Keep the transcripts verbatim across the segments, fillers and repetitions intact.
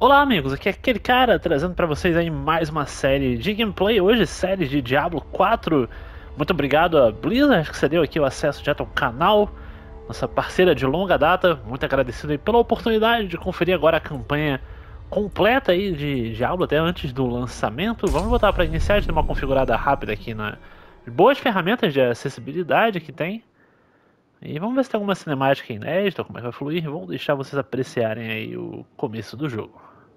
Olá amigos, aqui é aquele cara trazendo pra vocês aí mais uma série de gameplay, hoje série de Diablo quatro. Muito obrigado a Blizzard que cedeu aqui o acesso direto ao canal, nossa parceira de longa data. Muito agradecido aí pela oportunidade de conferir agora a campanha completa aí de Diablo até antes do lançamento. Vamos voltar para iniciar, de ter uma configurada rápida aqui na boas ferramentas de acessibilidade que tem. E vamos ver se tem alguma cinemática inédita, como é que vai fluir. Vamos deixar vocês apreciarem aí o começo do jogo.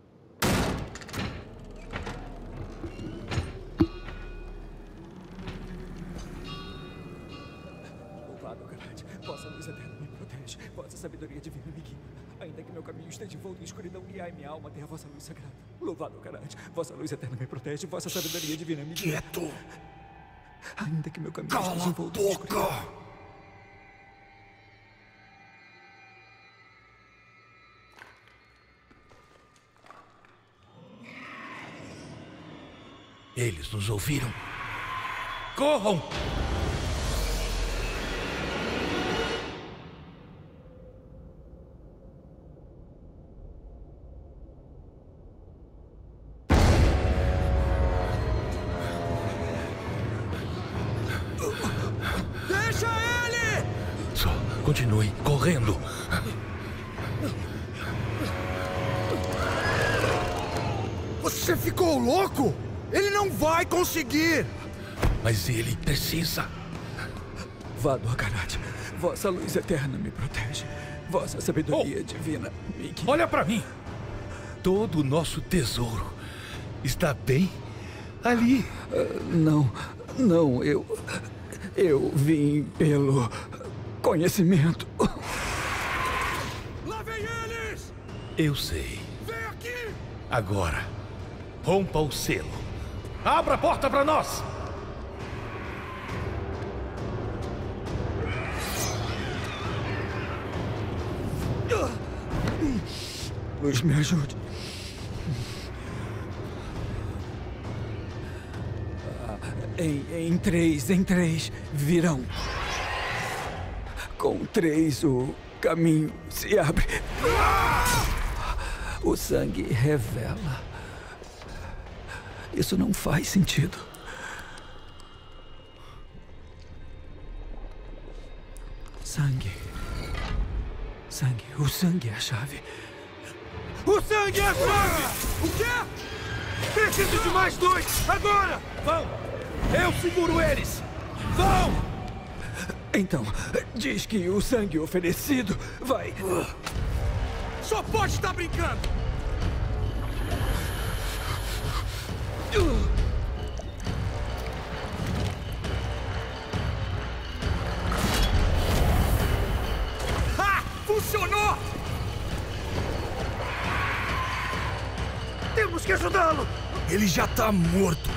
Louvado, Garate. Vossa luz eterna me protege. Vossa sabedoria divina me guia. Ainda que meu caminho esteja envolto em escuridão, guiai minha alma até a vossa luz sagrada. Louvado, Garate. Vossa luz eterna me protege. Vossa sabedoria divina me guia. Quieto! Ainda que meu caminho Cala esteja a envolto em escuridão. boca! Eles nos ouviram. Corram! Deixa ele! Só continue correndo. Você ficou louco? Ele não vai conseguir! Mas ele precisa. Vado, Garate. Vossa luz eterna me protege. Vossa sabedoria divina me guia. Olha pra mim. Todo o nosso tesouro está bem ali. Não, não, eu. Eu vim pelo conhecimento. Lá vem eles! Eu sei. Vem aqui! Agora, rompa o selo. Abra a porta pra nós! Luz, me ajude. Ah, Em, em três, em três, virão. Com três, o caminho se abre. O sangue revela. Isso não faz sentido. Sangue. Sangue. O sangue é a chave. O sangue é a chave! O quê? Preciso de mais dois! Agora! Vão! Eu seguro eles! Vão! Então, diz que o sangue oferecido vai... Só pode estar brincando! Ha! Funcionou! Temos que ajudá-lo! Ele já tá morto!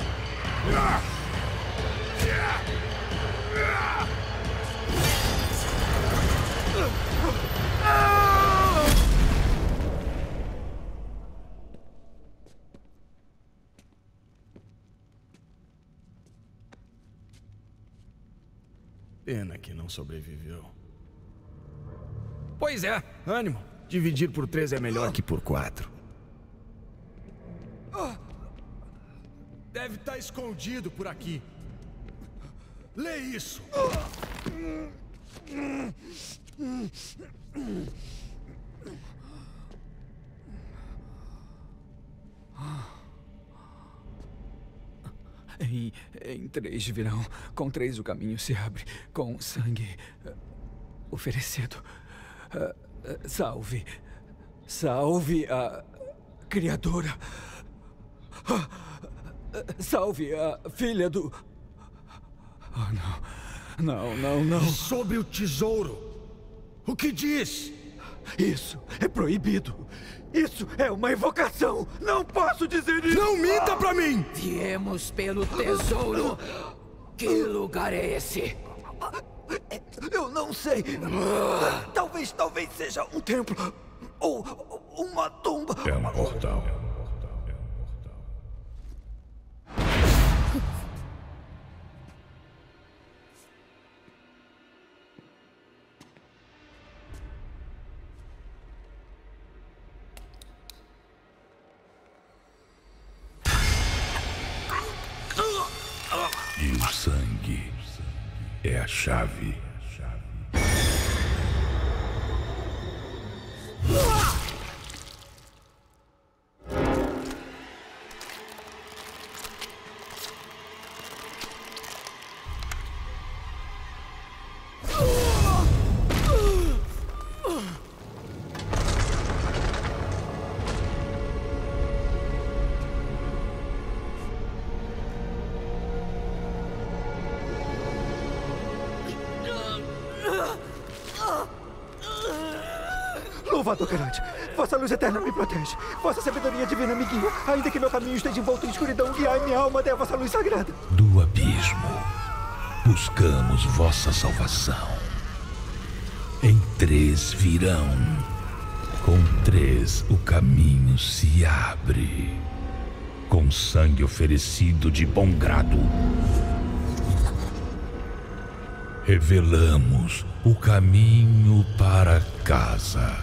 Pena que não sobreviveu. Pois é, ânimo. Dividir por três é melhor que por quatro. Deve estar escondido por aqui. Lê isso. Em, em três virão. Com três o caminho se abre. Com sangue eh, oferecido. Eh, eh, salve. Salve a criadora. Ah, eh, Salve a filha do... Oh, não. Não, não, não. Sobre o tesouro. O que diz? Isso é proibido. Isso é uma invocação. Não posso dizer isso. Não minta pra mim! Viemos pelo tesouro. Que lugar é esse? Eu não sei. Talvez, talvez seja um templo. Ou uma tumba. É um portal. a chave. Louvado Garante, vossa luz eterna me protege, vossa sabedoria divina me guia, ainda que meu caminho esteja envolto em escuridão, guiai minha alma até a vossa luz sagrada. Do abismo, buscamos vossa salvação. Em três virão, com três o caminho se abre. Com sangue oferecido de bom grado, revelamos o caminho para casa.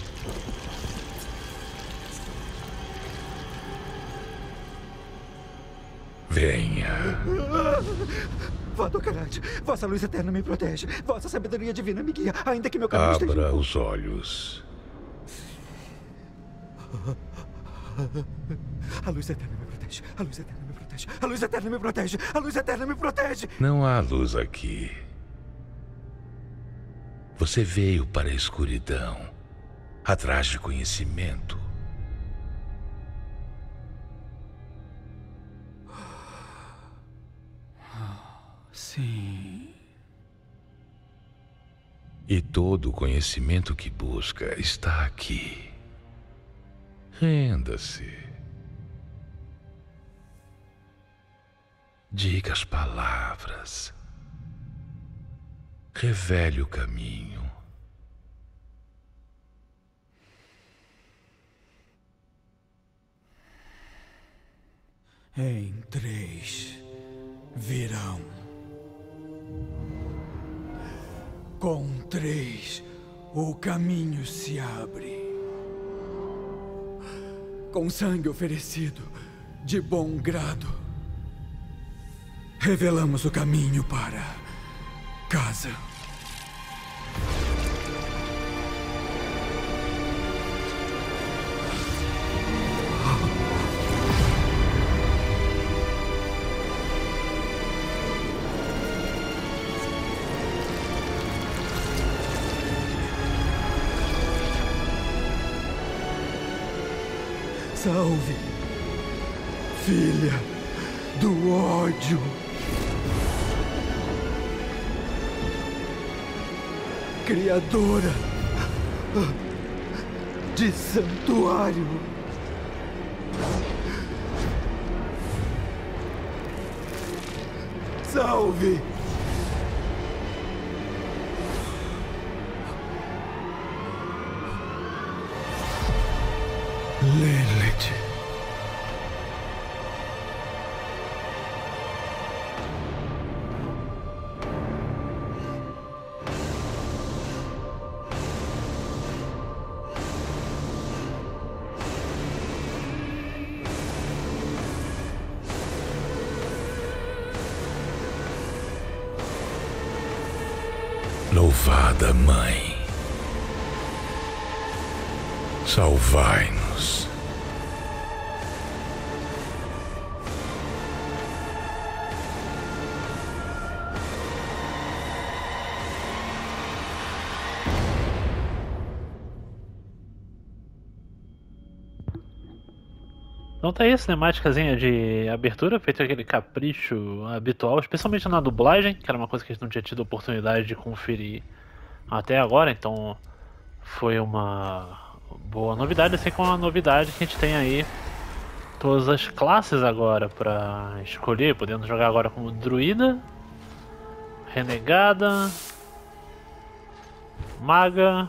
Venha. Vado Garante, vossa luz eterna me protege, vossa sabedoria divina me guia, ainda que meu caminho esteja... Abra os olhos. A luz eterna me protege, a luz eterna me protege, a luz eterna me protege, a luz eterna me protege. Não há luz aqui. Você veio para a escuridão, atrás de conhecimento. Sim. E todo o conhecimento que busca está aqui. Renda-se. Diga as palavras. Revele o caminho. Em três virão. Com três o caminho se abre. Com sangue oferecido de bom grado, revelamos o caminho para casa. Salve, filha do ódio. Criadora de santuário. Salve. Lilith. Louvada Mãe, salvai-nos. Então tá aí a cinemáticazinha de abertura, feito aquele capricho habitual, especialmente na dublagem, que era uma coisa que a gente não tinha tido a oportunidade de conferir até agora, então foi uma boa novidade, assim como uma novidade que a gente tem aí todas as classes agora pra escolher, podendo jogar agora como druida, renegada, maga,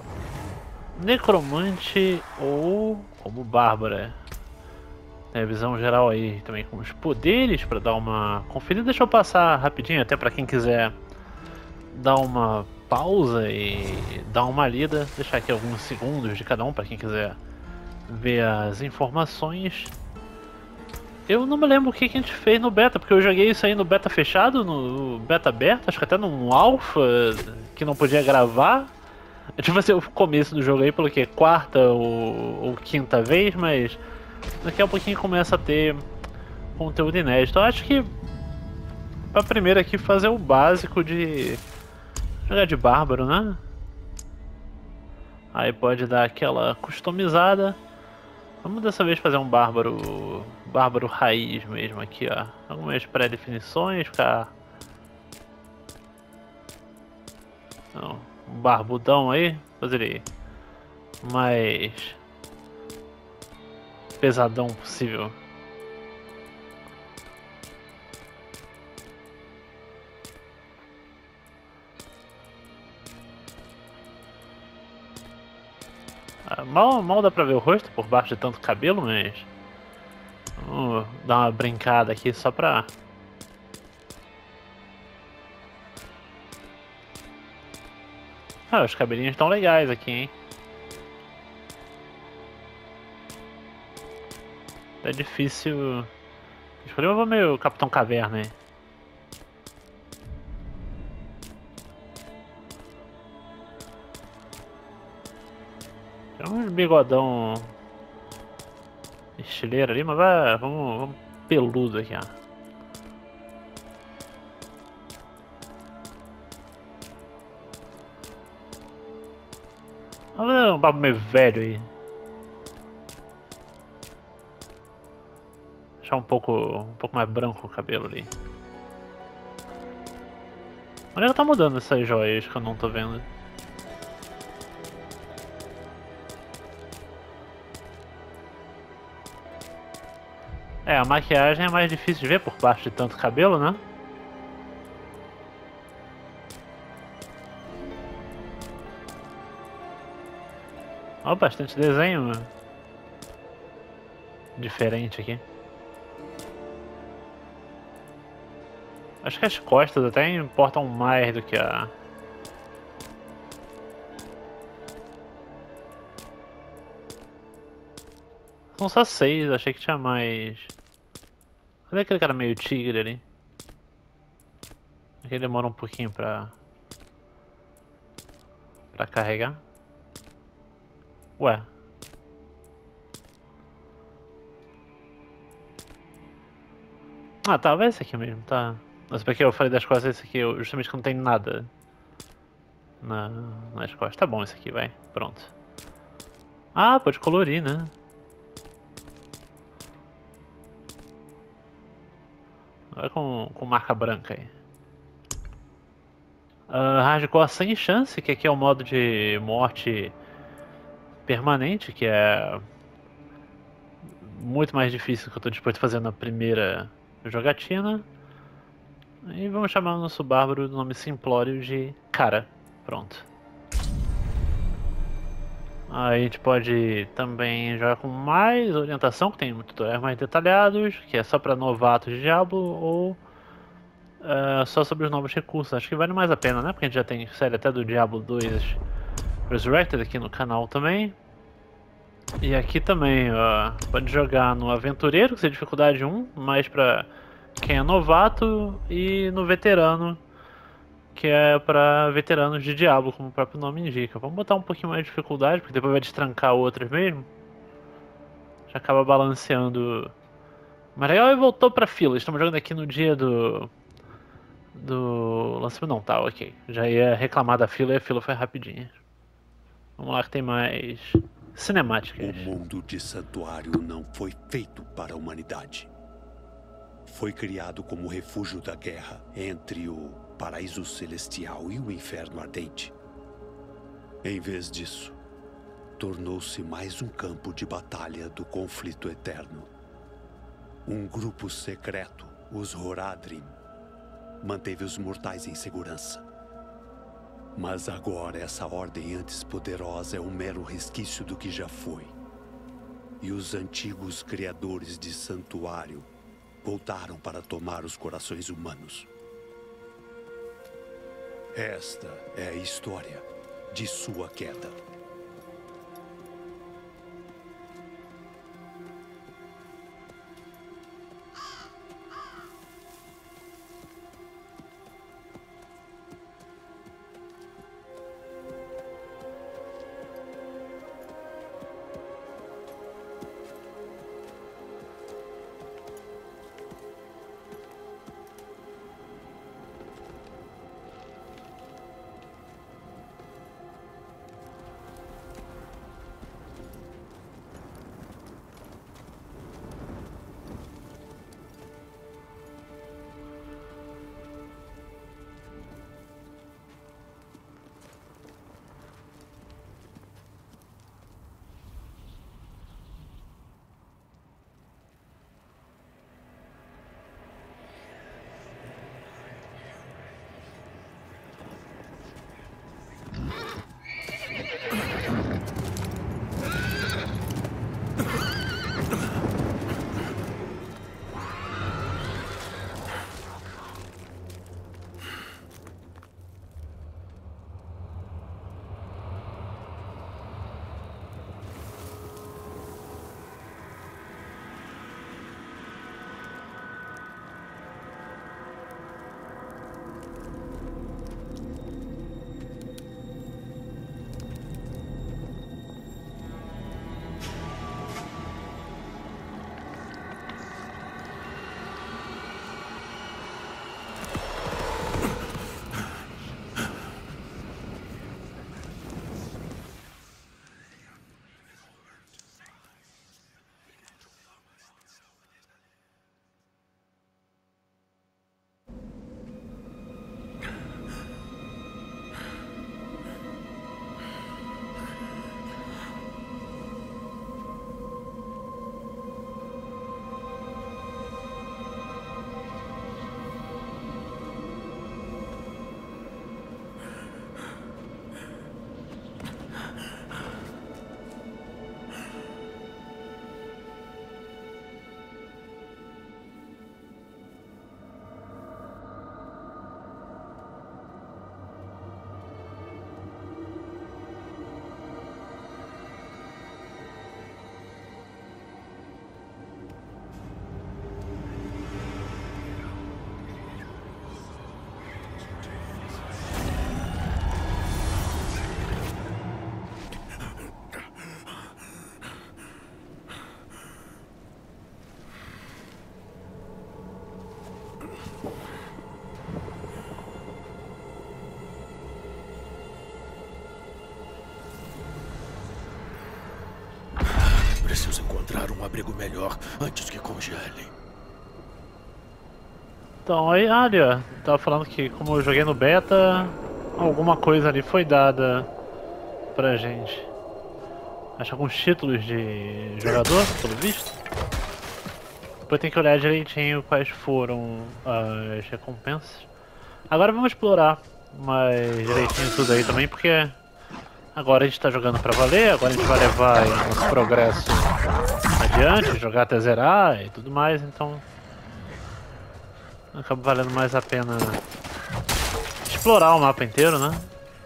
necromante ou como bárbara. Tem a visão geral aí também com os poderes para dar uma conferida. Deixa eu passar rapidinho até para quem quiser dar uma pausa e dar uma lida. Deixar aqui alguns segundos de cada um para quem quiser ver as informações. Eu não me lembro o que, que a gente fez no beta, porque eu joguei isso aí no beta fechado, no beta aberto, acho que até num alpha que não podia gravar. Tipo assim, o começo do jogo aí pelo que? Quarta ou, ou quinta vez, mas daqui a pouquinho começa a ter conteúdo inédito. Eu acho que pra primeiro aqui fazer o básico de jogar de bárbaro, né? Aí pode dar aquela customizada. Vamos dessa vez fazer um bárbaro, bárbaro raiz mesmo aqui, ó. Algumas pré-definições, ficar... Não, um barbudão aí, fazer ele mais pesadão possível. Mal, mal dá pra ver o rosto por baixo de tanto cabelo, mas... Vamos dar uma brincada aqui só pra... Ah, os cabelinhos estão legais aqui, hein? É difícil... Escolhi o meu Capitão Caverna aí. Tem uns bigodão estileiro ali, mas vai, vamos, vamos peludo aqui, ó. Olha um papo meio velho aí. Deixar um pouco, um pouco mais branco o cabelo ali. Onde é que tá mudando essas joias que eu não tô vendo? É, a maquiagem é mais difícil de ver por baixo de tanto cabelo, né? Ó, bastante desenho diferente aqui. Acho que as costas até importam mais do que a... São só seis, achei que tinha mais. Cadê aquele cara meio tigre ali? Aqui demora um pouquinho pra... Pra carregar. Ué. Ah, tá, vai esse aqui mesmo, tá. Mas porque eu falei das costas, esse aqui eu, justamente que não tem nada na, nas costas. Tá bom esse aqui, vai. Pronto. Ah, pode colorir, né? Vai com, com marca branca aí. Uh, hardcore sem chance, que aqui é o modo de morte permanente, que é muito mais difícil que eu tô disposto a fazer na primeira jogatina. E vamos chamar o nosso bárbaro do nome simplório de Cara. Pronto. Aí a gente pode também jogar com mais orientação, que tem tutoriais mais detalhados, que é só para novatos de Diablo, ou uh, só sobre os novos recursos. Acho que vale mais a pena, né? Porque a gente já tem série até do Diablo dois Resurrected aqui no canal também. E aqui também, ó, pode jogar no Aventureiro, que é dificuldade um, mais pra quem é novato, e no Veterano, que é pra veteranos de Diablo, como o próprio nome indica. Vamos botar um pouquinho mais de dificuldade, porque depois vai destrancar outras mesmo. Já acaba balanceando. Mas legal, e voltou pra fila. Estamos jogando aqui no dia do... Do lançamento. Não, tá, ok. Já ia reclamar da fila e a fila foi rapidinha. Vamos lá que tem mais cinemáticas. O mundo de Santuário não foi feito para a humanidade. Foi criado como refúgio da guerra entre o Paraíso Celestial e o Inferno Ardente. Em vez disso, tornou-se mais um campo de batalha do conflito eterno. Um grupo secreto, os Horadrim, manteve os mortais em segurança. Mas agora essa ordem antes poderosa é um mero resquício do que já foi. E os antigos criadores de Santuário voltaram para tomar os corações humanos. Esta é a história de sua queda. Preciso encontrar um abrigo melhor antes que congelem. Então aí, olha, tava falando que como eu joguei no beta, alguma coisa ali foi dada pra gente. Acho alguns títulos de jogador, pelo visto. Depois tem que olhar direitinho quais foram as recompensas. Agora vamos explorar mais direitinho tudo aí também, porque agora a gente tá jogando pra valer, agora a gente vai levar aí nosso progresso adiante, jogar até zerar e tudo mais, então acaba valendo mais a pena explorar o mapa inteiro, né?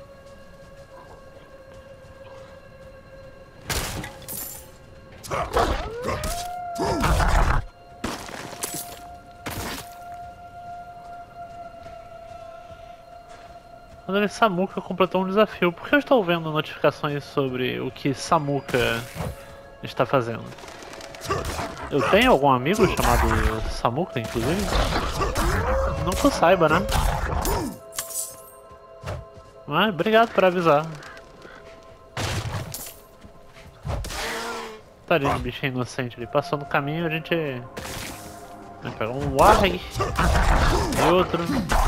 Quando Samuka completou um desafio, por que eu estou vendo notificações sobre o que Samuka está fazendo? Eu tenho algum amigo chamado Samuka, inclusive? Não que eu saiba, né? Mas obrigado por avisar. Tadinho de bichinho inocente ali. Passou no caminho, a gente vai pegar um warg e outro.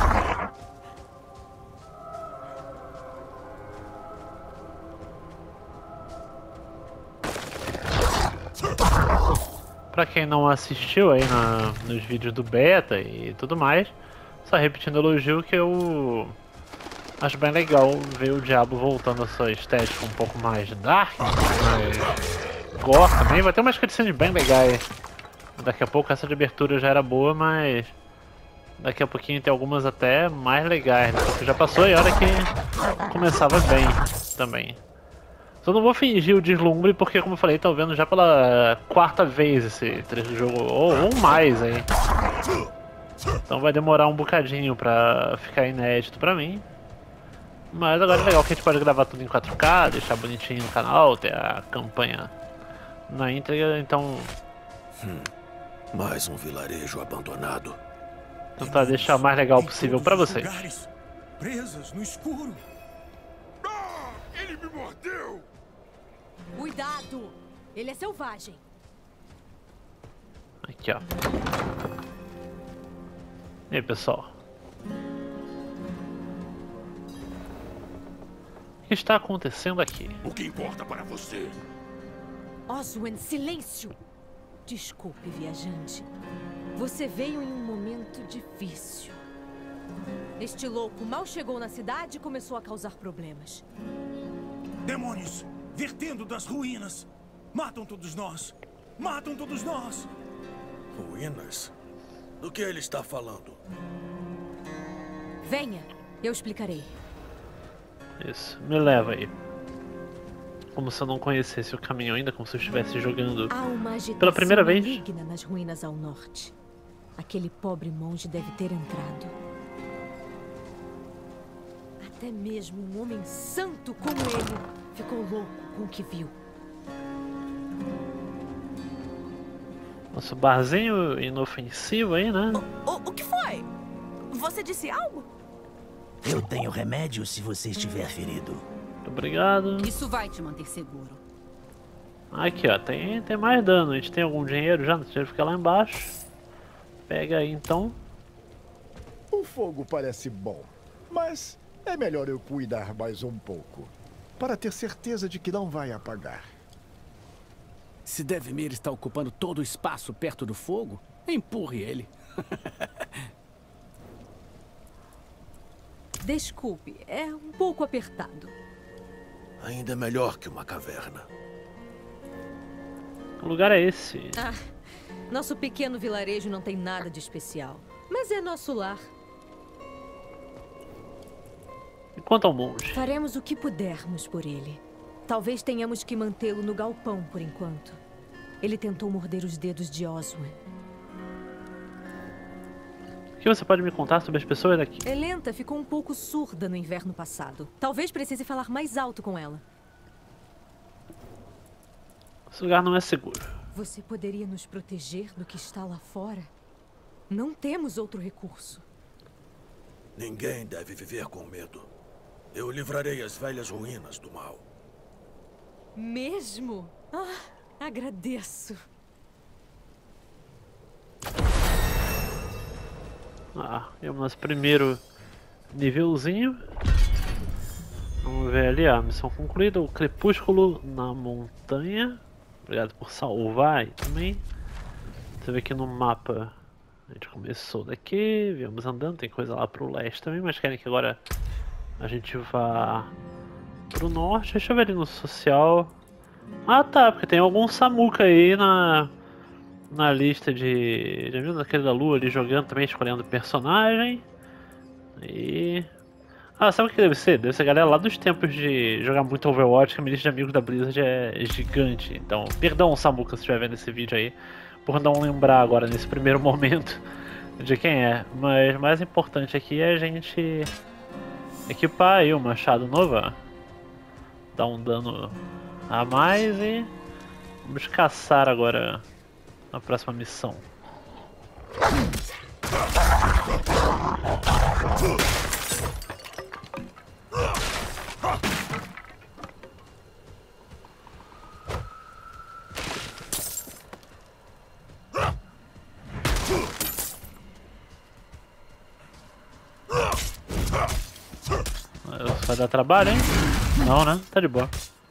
Pra quem não assistiu aí na, nos vídeos do beta e tudo mais, só repetindo o elogio que eu acho bem legal ver o Diablo voltando a sua estética um pouco mais dark, mais gore também. Vai ter umas cutscenes bem legais. Daqui a pouco essa de abertura já era boa, mas daqui a pouquinho tem algumas até mais legais, né? Porque já passou e olha que começava bem também. Só não vou fingir o deslumbre porque, como eu falei, tô vendo já pela quarta vez esse trecho do jogo, ou, ou mais aí. Então vai demorar um bocadinho pra ficar inédito pra mim. Mas agora é legal que a gente pode gravar tudo em quatro K, deixar bonitinho no canal, ter a campanha na íntegra, então... Hum, mais um vilarejo abandonado. Tentar deixar o mais legal possível pra vocês. Lugares, presas no escuro. Ah, ele me mordeu! Cuidado! Ele é selvagem. Aqui, ó. E aí, pessoal? O que está acontecendo aqui? O que importa para você? Oswen, silêncio! Desculpe, viajante. Você veio em um momento difícil. Este louco mal chegou na cidade e começou a causar problemas. Demônios! Vertendo das ruínas! Matam todos nós! Matam todos nós! Ruínas? Do que ele está falando? Venha, eu explicarei. Isso, me leva aí. Como se eu não conhecesse o caminho ainda, como se eu estivesse jogando Há uma agitação pela primeira vez. maligna nas ruínas ao norte. Aquele pobre monge deve ter entrado. Até mesmo um homem santo como ele ficou louco com o que viu. Nosso barzinho inofensivo aí, né? O, o, o que foi? Você disse algo? Eu tenho remédio se você estiver ferido. Muito obrigado. Isso vai te manter seguro. Aqui, ó, tem, tem mais dano. A gente tem algum dinheiro já? O dinheiro fica lá embaixo. Pega aí, então. O fogo parece bom, mas é melhor eu cuidar mais um pouco, para ter certeza de que não vai apagar. Se Devemir está ocupando todo o espaço perto do fogo, empurre ele. Desculpe, é um pouco apertado. Ainda é melhor que uma caverna. Que lugar é esse? Ah, nosso pequeno vilarejo não tem nada de especial, mas é nosso lar. E quanto ao monge? Faremos o que pudermos por ele. Talvez tenhamos que mantê-lo no galpão por enquanto. Ele tentou morder os dedos de Oswen. O que você pode me contar sobre as pessoas daqui? Elenta ficou um pouco surda no inverno passado. Talvez precise falar mais alto com ela. Esse lugar não é seguro. Você poderia nos proteger do que está lá fora? Não temos outro recurso. Ninguém deve viver com medo. Eu livrarei as velhas ruínas do mal. Mesmo? Ah, Agradeço. Ah, é o nosso primeiro nívelzinho. Vamos ver ali, a missão concluída, o Crepúsculo na Montanha. Obrigado por salvar aí também. Você vê aqui no mapa, a gente começou daqui, viemos andando, tem coisa lá pro leste também, mas querem que agora a gente vá pro norte. Deixa eu ver ali no social. Ah tá, porque tem algum Samuka aí na, na lista de... Já viu naquele da lua ali jogando também, escolhendo personagem. E... Ah, sabe o que deve ser? Deve ser a galera lá dos tempos de jogar muito Overwatch, que a lista de amigos da Blizzard é gigante. Então, perdão Samuka se estiver vendo esse vídeo aí, por não lembrar agora nesse primeiro momento de quem é. Mas o mais importante aqui é a gente equipar aí o machado novo, ó. Dar um dano a mais e vamos caçar agora na próxima missão. Vai dar trabalho, hein? Não, né? Tá de boa.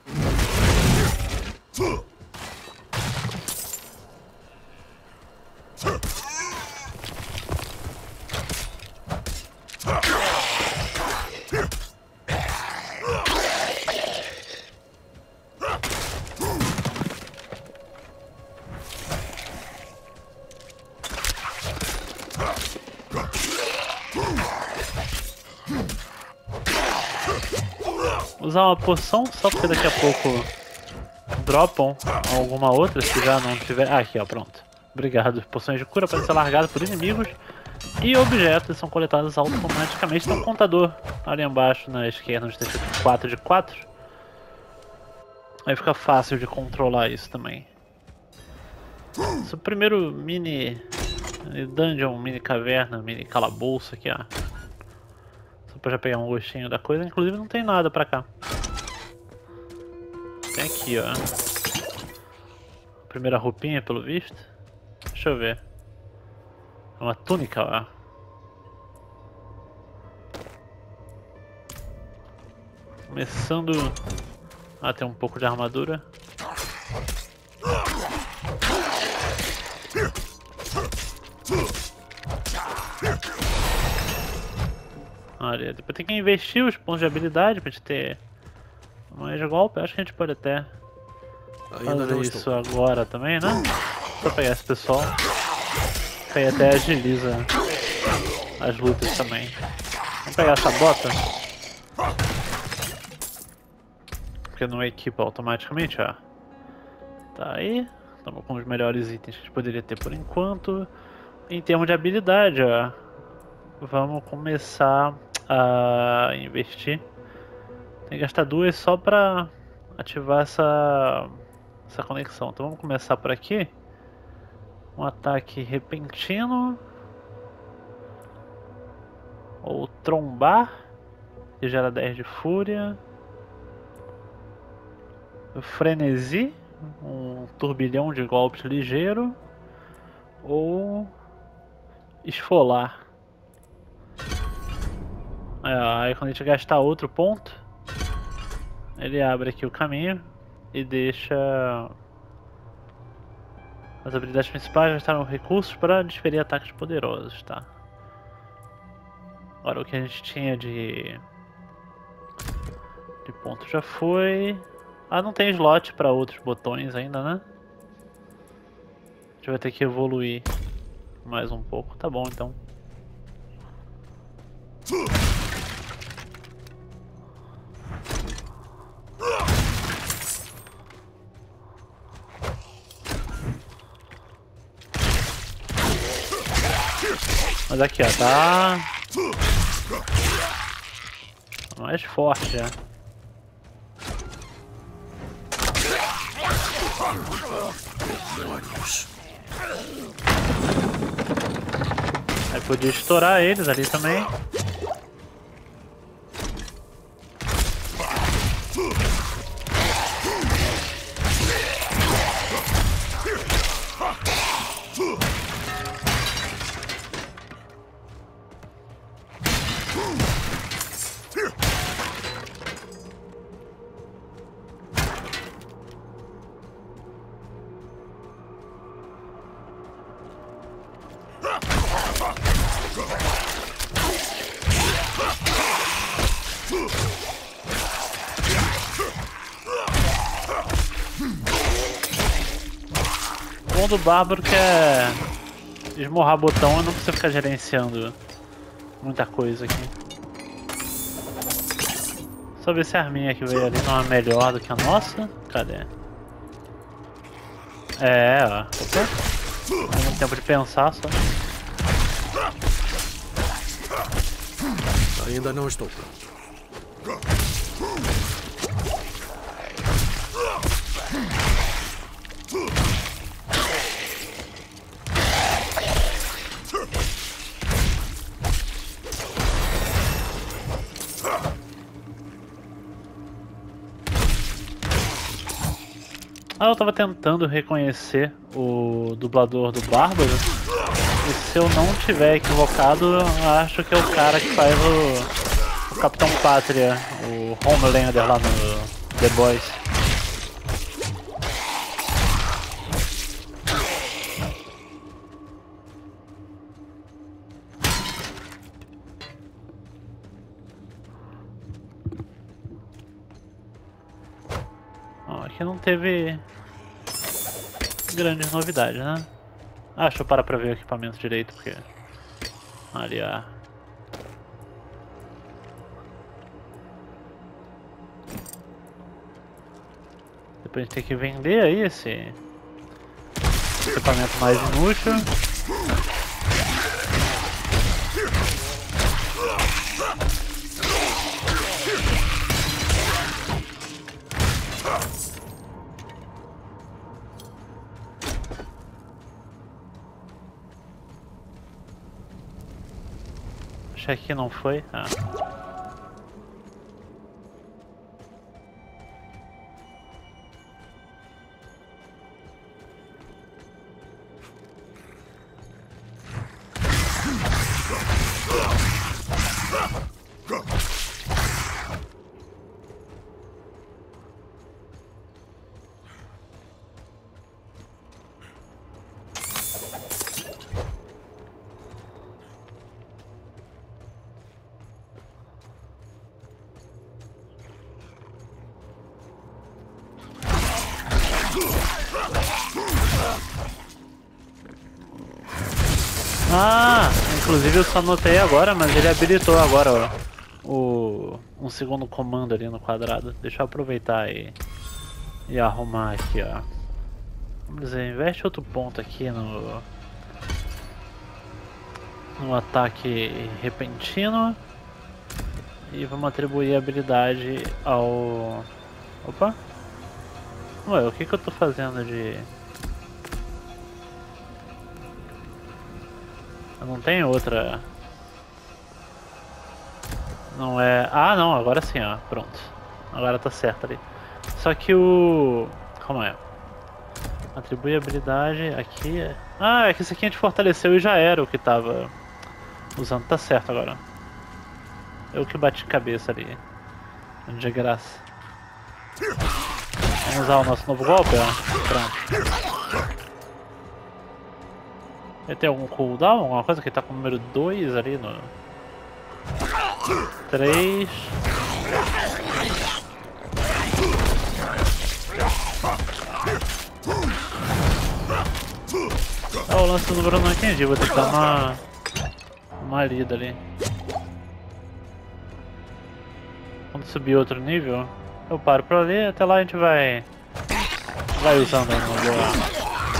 Usar uma poção só porque daqui a pouco dropam alguma outra, se já não tiver... Ah, aqui ó, pronto. Obrigado. Poções de cura podem ser largadas por inimigos e objetos são coletados automaticamente. Tem um contador ali embaixo na esquerda onde tem escrito quatro de quatro. Aí fica fácil de controlar isso também. Esse é o primeiro mini, mini dungeon, mini caverna, mini calabouço aqui, ó. Só pra já pegar um gostinho da coisa. Inclusive não tem nada pra cá. Tem aqui, ó. Primeira roupinha, pelo visto. Deixa eu ver. É uma túnica, ó. Começando a ter um pouco de armadura. Olha, depois tem que investir os pontos de habilidade pra gente ter mais golpe. Acho que a gente pode até fazer isso agora também, né? Só pegar esse pessoal. Que aí até agiliza as lutas também. Vamos pegar essa bota. Porque não equipa automaticamente, ó. Tá aí. Estamos com os melhores itens que a gente poderia ter por enquanto. Em termos de habilidade, ó. Vamos começar a investir. Tem que gastar duas só pra ativar essa, essa conexão. Então vamos começar por aqui. Um ataque repentino. Ou trombar, que gera dez de fúria. Frenesi, um turbilhão de golpes ligeiro. Ou esfolar. É, aí quando a gente gastar outro ponto, ele abre aqui o caminho e deixa as habilidades principais gastaram recursos para desferir ataques poderosos, tá? Agora o que a gente tinha de de ponto já foi. Ah, não tem slot para outros botões ainda, né? A gente vai ter que evoluir mais um pouco, tá bom então. Mas aqui ó, tá mais forte já. Aí podia estourar eles ali também. O bom do Bárbaro que é esmurrar botão e não precisa ficar gerenciando muita coisa aqui. Só ver se a arminha que veio ali não é melhor do que a nossa. Cadê? É, ó. Opa. Não tem tempo de pensar só. Ainda não estou pronto. Ah, eu tava tentando reconhecer o dublador do Bárbaro. E se eu não tiver equivocado, eu acho que é o cara que faz o, o Capitão Pátria, o Homelander lá no The Boys. Ó, aqui não teve grandes novidades, né? Ah, deixa eu parar pra ver o equipamento direito, porque... Ali, ó. Depois a gente tem que vender aí esse equipamento mais inútil. Acho que aqui não foi. Ah. Ah, inclusive eu só notei agora, mas ele habilitou agora ó, o um segundo comando ali no quadrado. Deixa eu aproveitar e, e arrumar aqui, ó. Vamos dizer, investe outro ponto aqui no no ataque repentino e vamos atribuir a habilidade ao... Opa! Ué, o que que eu tô fazendo de... Eu não tenho outra... Não é... Ah, não, agora sim, ó. Pronto. Agora tá certo ali. Só que o... Calma aí. Atribui habilidade aqui... Ah, é que esse aqui a gente fortaleceu e já era o que tava usando. Tá certo agora. Eu que bati cabeça ali. De graça. Vamos usar o nosso novo golpe, ó. Pronto. Ele tem algum cooldown? Alguma coisa que tá com o número dois ali no... três... Ah, o lance do número eu não entendi, vou ter que dar uma... uma lida ali. Quando subir outro nível, eu paro pra ali, até lá a gente vai... vai usando aí no lugar.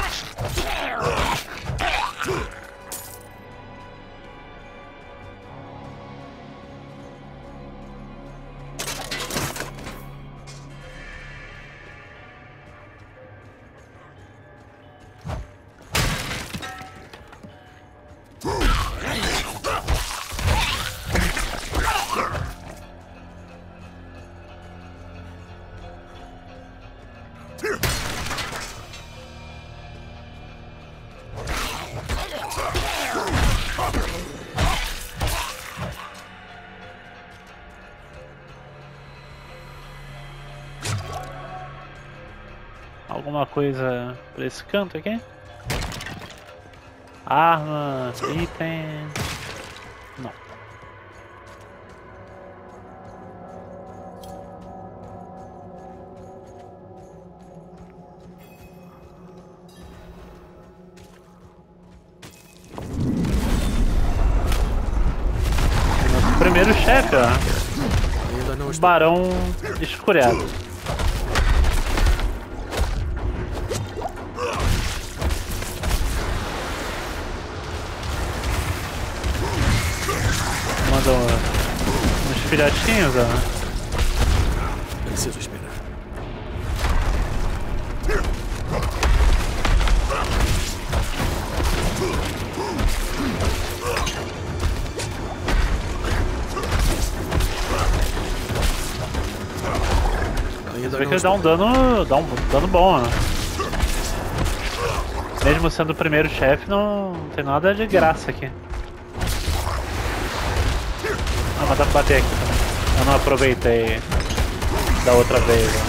Alguma coisa pra esse canto aqui? Arma, item... primeiro chefe, ó. O Barão Escuriado. Mandou uns filhotinhos, ó. Preciso esperar. Você vê que ele dá um dano, dá um dano bom, né? Mesmo sendo o primeiro chefe, não, não tem nada de graça aqui. Ah, mas dá pra bater aqui também. Eu não aproveitei da outra vez. Né?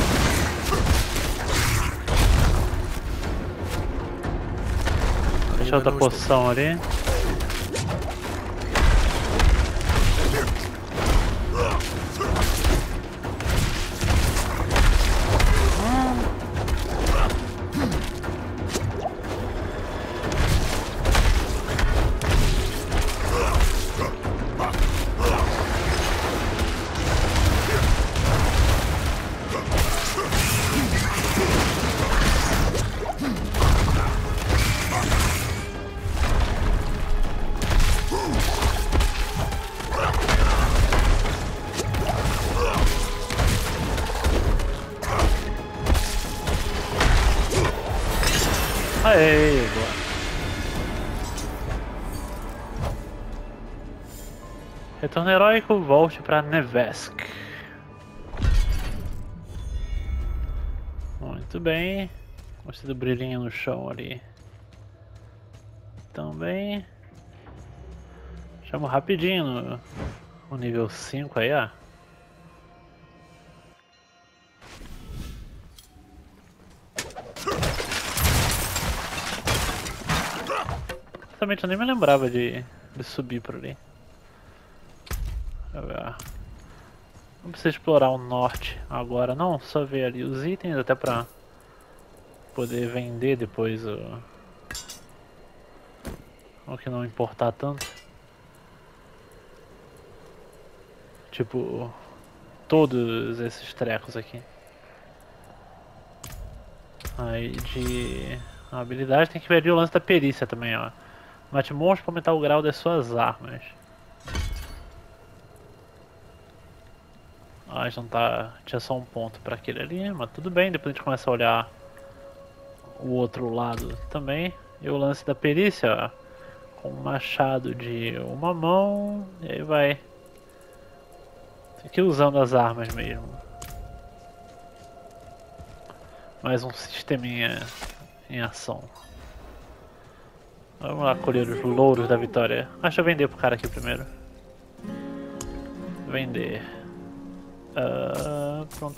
Deixa outra poção ali. Aê, boa. Retorno heróico, volte pra Nevesk. Muito bem. Gostei do brilhinho no chão ali. Também. Chamo rapidinho no, no nível cinco aí, ó. Eu nem me lembrava de, de subir por ali. Deixa eu ver. Não precisa explorar o norte agora não, só ver ali os itens até pra poder vender depois o, o que não importar tanto. Tipo, todos esses trecos aqui. Aí de habilidade tem que ver ali o lance da perícia também, ó. Mate monstros para aumentar o grau das suas armas. Ah, já não tá. Tinha só um ponto para aquele ali, mas tudo bem, depois a gente começa a olhar o outro lado também. E o lance da perícia, ó, com um machado de uma mão, e aí vai. Tem que ir usando as armas mesmo. Mais um sisteminha em ação. Vamos lá colher os louros da vitória. Ah, deixa eu vender pro cara aqui primeiro. Vender. Uh, pronto.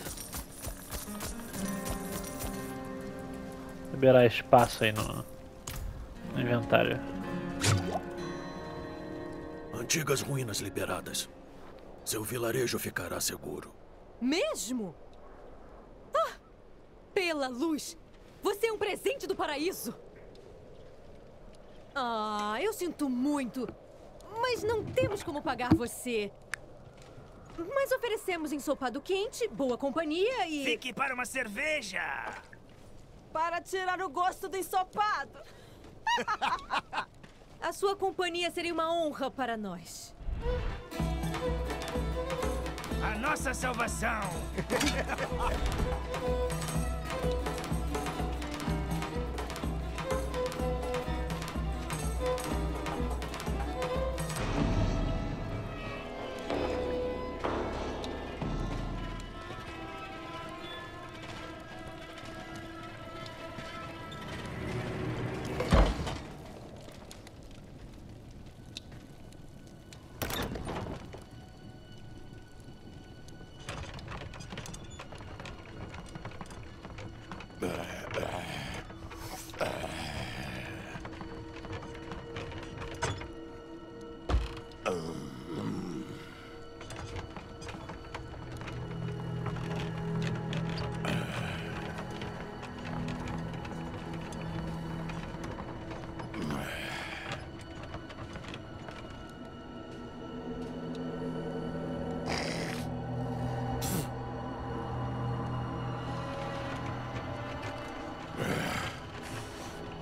Liberar espaço aí no, no inventário. Antigas ruínas liberadas. Seu vilarejo ficará seguro. Mesmo? Ah! Pela luz! Você é um presente do paraíso! Ah, eu sinto muito, mas não temos como pagar você. Mas oferecemos ensopado quente, boa companhia e... Fique para uma cerveja! Para tirar o gosto do ensopado. A sua companhia seria uma honra para nós. A nossa salvação!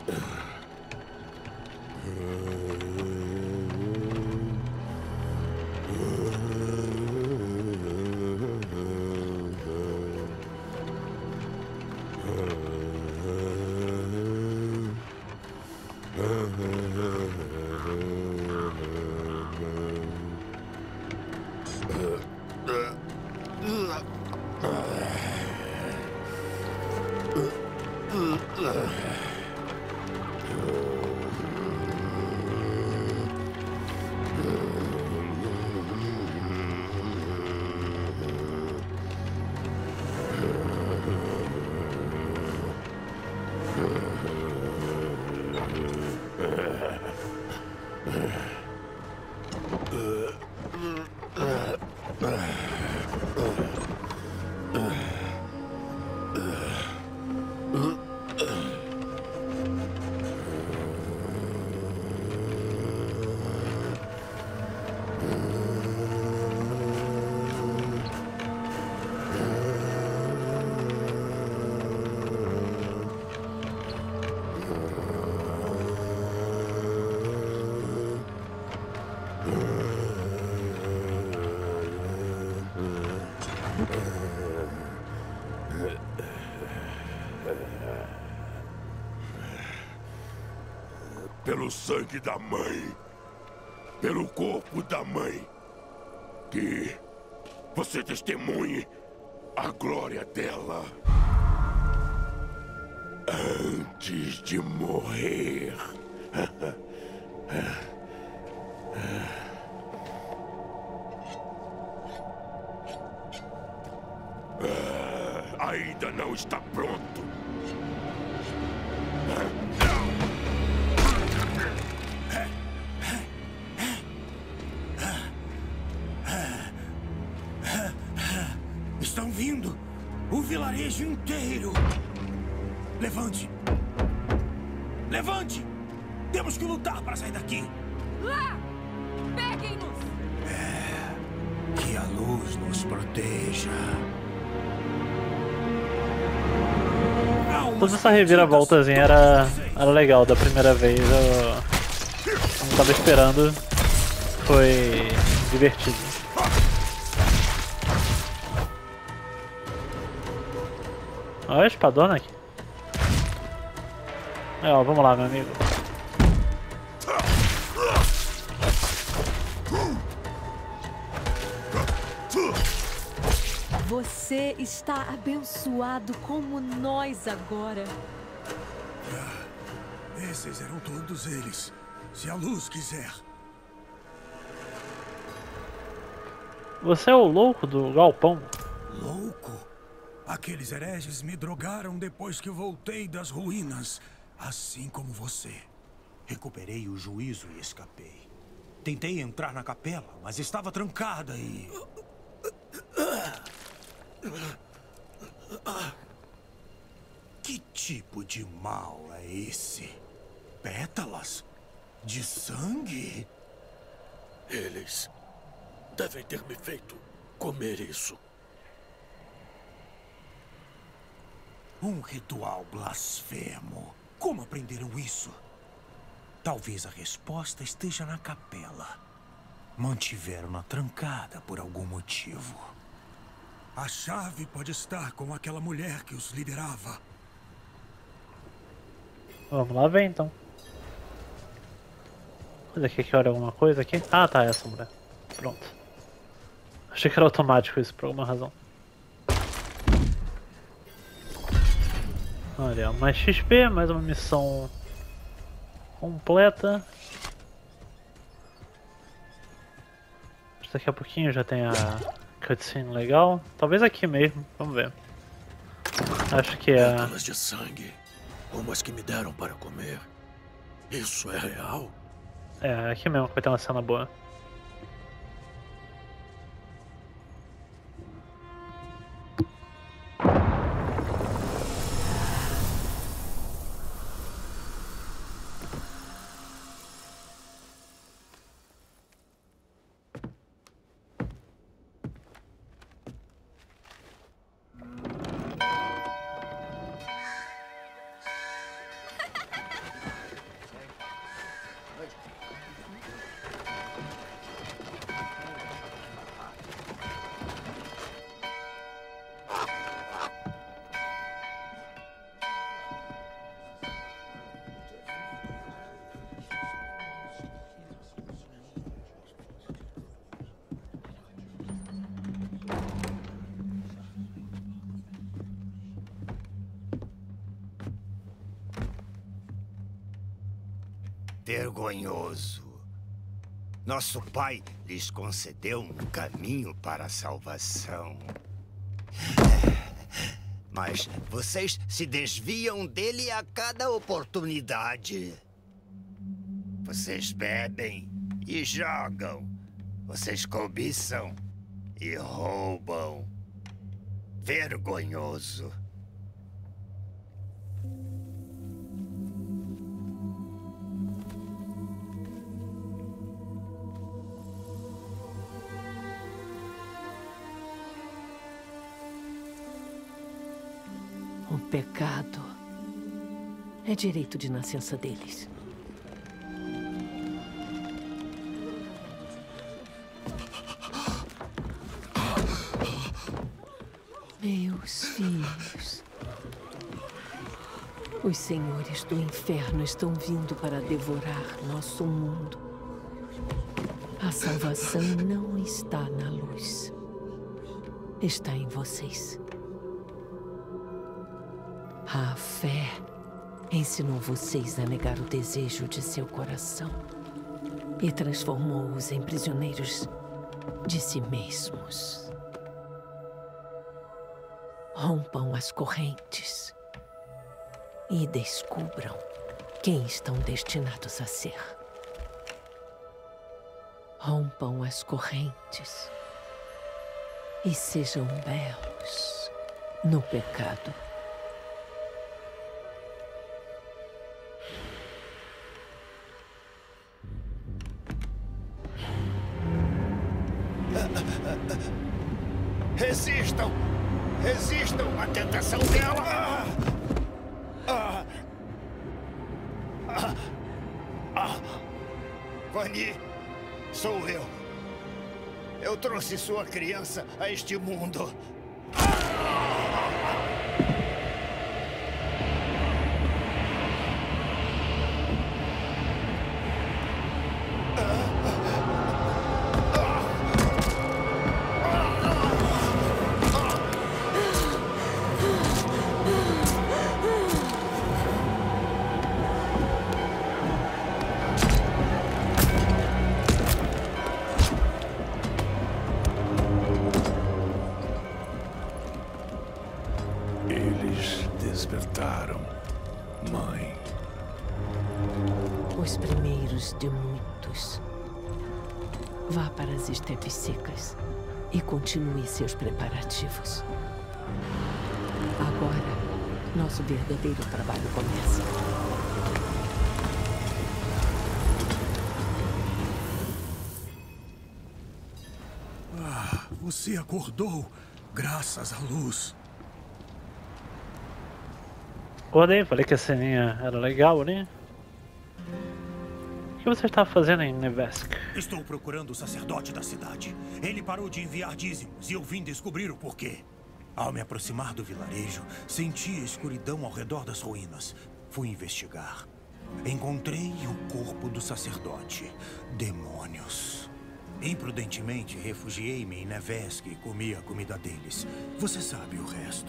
Pelo sangue da mãe, pelo corpo da mãe, que você testemunhe a glória dela antes de morrer. Ah, ainda não está pronto. Estão vindo! O vilarejo inteiro! Levante! Levante! Temos que lutar para sair daqui! Lá! Peguem-nos! É, que a luz nos proteja. Toda essa reviravoltazinha era, era legal da primeira vez. Eu não tava esperando. Foi divertido. Olha a espadona aqui. É, ó, vamos lá, meu amigo. Você está abençoado como nós agora. Esses eram todos eles, se a luz quiser. Você é o louco do galpão. Louco? Aqueles hereges me drogaram depois que voltei das ruínas, assim como você. Recuperei o juízo e escapei. Tentei entrar na capela, mas estava trancada e... Que tipo de mal é esse? Pétalas? De sangue? Eles devem ter me feito comer isso. Um ritual blasfemo. Como aprenderam isso? Talvez a resposta esteja na capela. Mantiveram-na trancada por algum motivo. A chave pode estar com aquela mulher que os liderava. Vamos lá ver então. Olha aqui que olha alguma coisa aqui. Ah, tá, essa mulher. Pronto. Achei que era automático isso por alguma razão. Olha, mais X P, mais uma missão completa. Daqui a pouquinho já tem a cutscene legal. Talvez aqui mesmo, vamos ver. Acho que é... Pétalas de sangue, como as que me deram para comer. Isso é real? É, aqui mesmo que vai ter uma cena boa. Vergonhoso. Nosso pai lhes concedeu um caminho para a salvação. Mas vocês se desviam dele a cada oportunidade. Vocês bebem e jogam. Vocês cobiçam e roubam. Vergonhoso. O pecado é direito de nascença deles. Meus filhos, os senhores do inferno estão vindo para devorar nosso mundo. A salvação não está na luz. Está em vocês. A fé ensinou vocês a negar o desejo de seu coração e transformou-os em prisioneiros de si mesmos. Rompam as correntes e descubram quem estão destinados a ser. Rompam as correntes e sejam belos no pecado. Resistam! Resistam à tentação dela! Ah! Ah! Ah! Vani, sou eu. Eu trouxe sua criança a este mundo. Eles despertaram, mãe. Os primeiros de muitos. Vá para as estepes secas e continue seus preparativos. Agora, nosso verdadeiro trabalho começa. Ah, você acordou, graças à luz. Acordei, falei que a ceninha era legal, né? O que você está fazendo em Nevesk? Estou procurando o sacerdote da cidade. Ele parou de enviar dízimos e eu vim descobrir o porquê. Ao me aproximar do vilarejo, senti a escuridão ao redor das ruínas. Fui investigar. Encontrei o corpo do sacerdote. Demônios. Imprudentemente, refugiei-me em Nevesk e comi a comida deles. Você sabe o resto.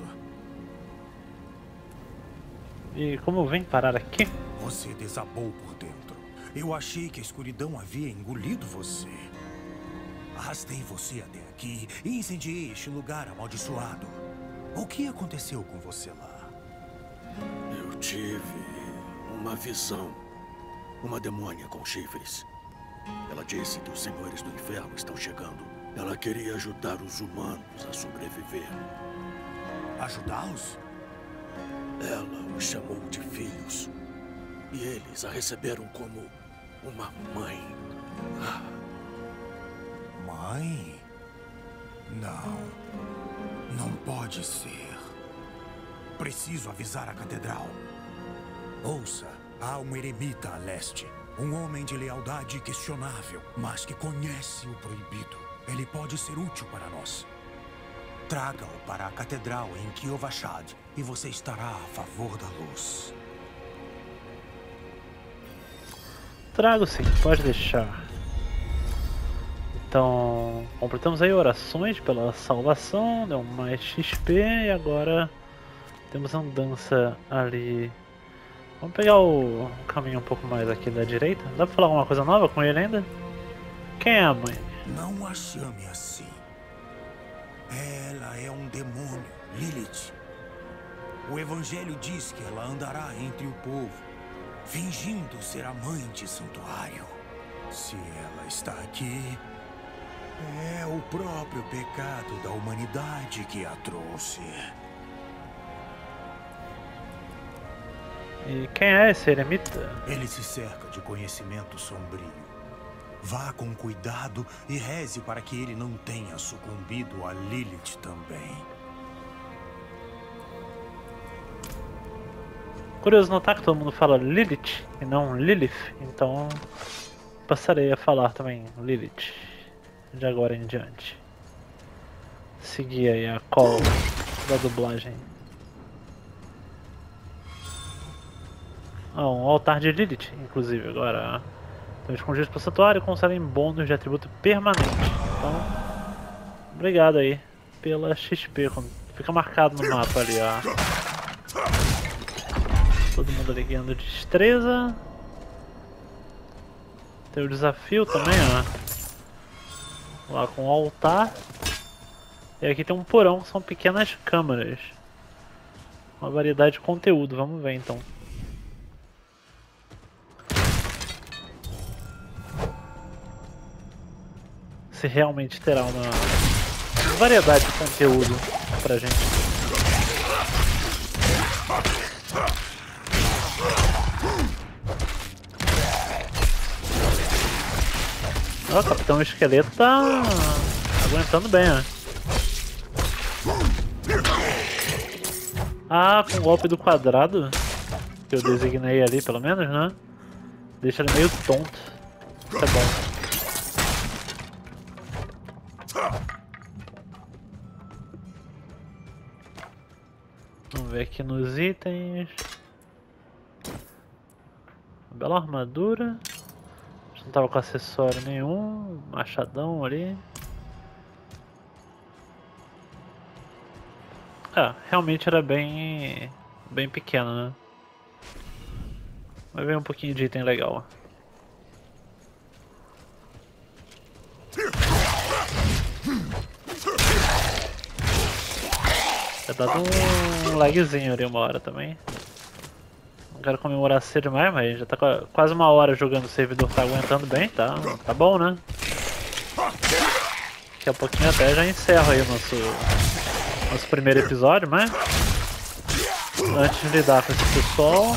E como vem parar aqui? Você desabou por dentro. Eu achei que a escuridão havia engolido você. Arrastei você até aqui e incendiei este lugar amaldiçoado. O que aconteceu com você lá? Eu tive uma visão. Uma demônia com chifres. Ela disse que os senhores do inferno estão chegando. Ela queria ajudar os humanos a sobreviver. Ajudá-los? Ela os chamou de filhos. E eles a receberam como uma mãe. Ah. Mãe? Não. Não pode ser. Preciso avisar a catedral. Ouça, há um eremita a leste. Um homem de lealdade questionável, mas que conhece o proibido. Ele pode ser útil para nós. Traga-o para a catedral em Kiovashad e você estará a favor da luz. Trago sim, pode deixar. Então, completamos aí orações pela salvação, deu mais X P e agora temos andança ali Vamos pegar o caminho um pouco mais aqui da direita. Dá pra falar alguma coisa nova com ele ainda? Quem é a mãe? Não a chame assim. Ela é um demônio, Lilith. O Evangelho diz que ela andará entre o povo, fingindo ser a mãe de santuário. Se ela está aqui, é o próprio pecado da humanidade que a trouxe. E quem é esse eremita? Ele se cerca de conhecimento sombrio. Vá com cuidado e reze para que ele não tenha sucumbido a Lilith também. Curioso notar que todo mundo fala Lilith e não Lilith, então passarei a falar também Lilith de agora em diante. Seguir aí a call da dublagem. Ah, um altar de Lilith, inclusive, agora. Estão escondidos para o santuário e concedem bônus de atributo permanente. Então, obrigado aí pela X P, fica marcado no mapa ali, ó. Todo mundo ali ganhando destreza. Tem o desafio também, ó. Lá com o altar. E aqui tem um porão, que são pequenas câmaras. Uma variedade de conteúdo, vamos ver então. Se realmente terá uma variedade de conteúdo pra gente. Ó, o Capitão Esqueleto tá aguentando bem, ó. Ah, com o golpe do quadrado, que eu designei ali pelo menos, né? Deixa ele meio tonto. Isso é bom. Vamos ver aqui nos itens. Uma bela armadura. Não tava com acessório nenhum. Machadão ali. Ah, realmente era bem bem pequeno, né? Vai ver um pouquinho de item legal. Vai dar um lagzinho ali uma hora também. Não quero comemorar cedo demais, mas já tá quase uma hora jogando, o servidor tá aguentando bem, tá, tá bom, né? Daqui a pouquinho até já encerro aí o nosso, nosso primeiro episódio, mas antes de lidar com esse pessoal.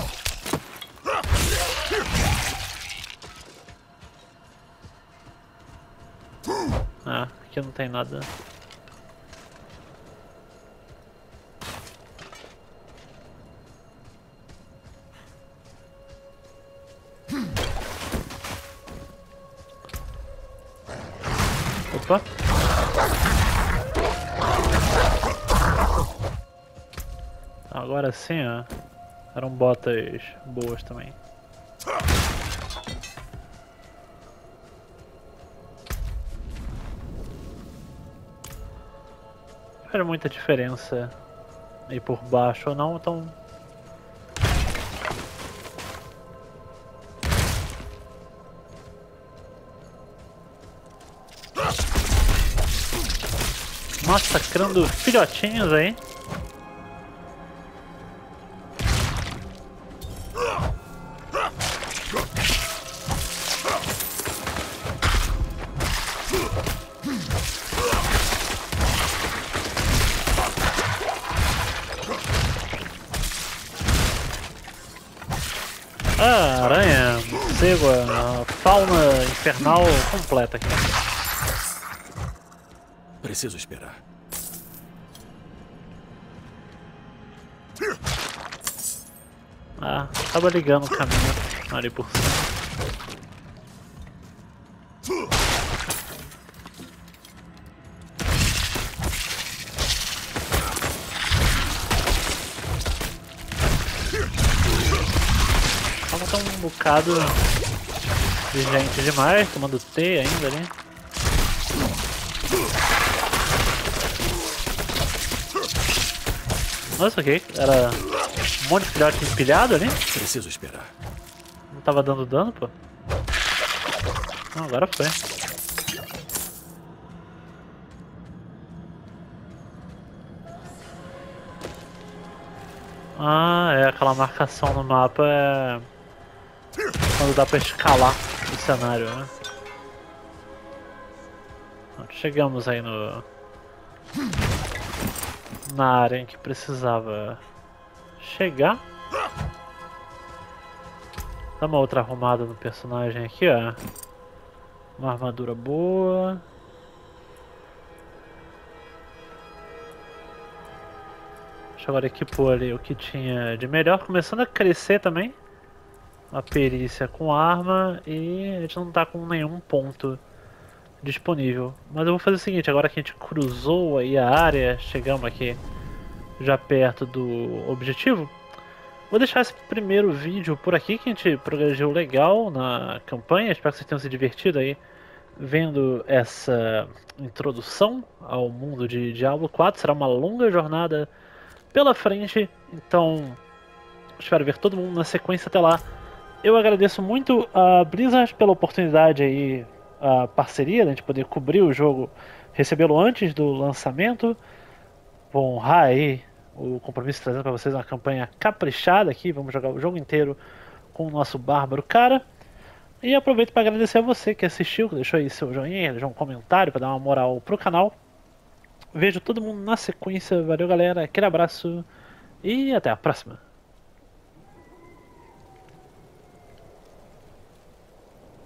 Ah, aqui não tem nada. Opa. Agora sim, ó. Eram botas boas também. Não era muita diferença ir por baixo ou não, então... Massacrando filhotinhos aí. Ah, aranha, morcego, a fauna infernal completa aqui. Preciso esperar. Ah, acaba ligando o caminho ali por cima. Tá um bocado de gente demais, tomando T ainda ali. Nossa, ok, era Um monte de filhote empilhado ali. Preciso esperar. Não tava dando dano, pô. Não, agora foi. Ah, é aquela marcação no mapa é quando dá pra escalar o cenário, né? Chegamos aí no na área em que precisava chegar. Dá uma outra arrumada no personagem aqui, ó. Uma armadura boa. Deixa eu agora equipar ali o que tinha de melhor. Começando a crescer também a perícia com arma. E a gente não tá com nenhum ponto disponível. Mas eu vou fazer o seguinte, agora que a gente cruzou aí a área, chegamos aqui já perto do objetivo, vou deixar esse primeiro vídeo por aqui, que a gente progrediu legal na campanha. Espero que vocês tenham se divertido aí vendo essa introdução ao mundo de Diablo quatro. Será uma longa jornada pela frente, então espero ver todo mundo na sequência até lá. Eu agradeço muito a Blizzard pela oportunidade aí, a parceria, né, de poder cobrir o jogo, recebê-lo antes do lançamento. Vou honrar aí o compromisso trazendo para vocês uma campanha caprichada aqui. Vamos jogar o jogo inteiro com o nosso bárbaro cara. E aproveito para agradecer a você que assistiu, que deixou aí seu joinha, deixou um comentário para dar uma moral pro canal. Vejo todo mundo na sequência. Valeu, galera, aquele abraço e até a próxima.